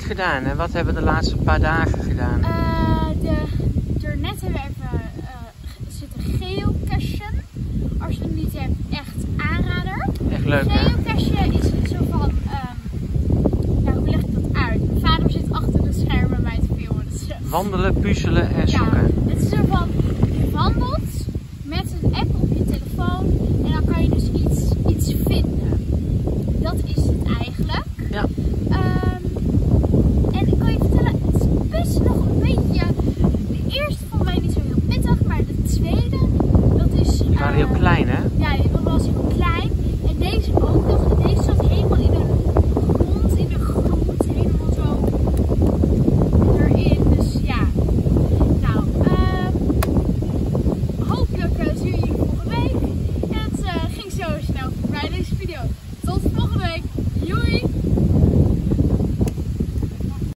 gedaan. En wat hebben we de laatste paar dagen gedaan? Daarnet hebben we even zitten geocachen. Als je het niet hebt, echt aanrader. Echt leuk, hè? Geocachen is zo van, hoe leg ik dat uit? Mijn vader zit achter de schermen bij te filmen. Wandelen, puzzelen en zoeken. Ja, het is zo van, je wandelt met een app op je telefoon en dan kan je dus iets vinden. Dat is het eigenlijk. Ja. En ik kan je vertellen, het is best nog een beetje, de eerste vond mij niet zo heel pittig, maar de tweede, dat is... Die waren heel klein, hè? Ja, die was heel klein.